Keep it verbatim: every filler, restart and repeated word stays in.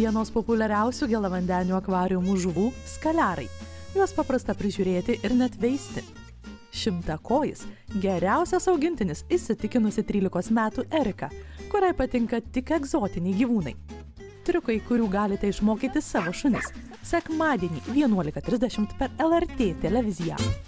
vienos populiariausių gėlavandenių akvariumų žuvų – skaliarai. Juos paprasta prižiūrėti ir net veisti. Šimtakojis – geriausias augintinis, įsitikinusi trylikos metų Erika, kuriai patinka tik egzotiniai gyvūnai. Triukai, kurių galite išmokyti savo šunis. Sekmadienį vienuolika trisdešimt per L R T televiziją.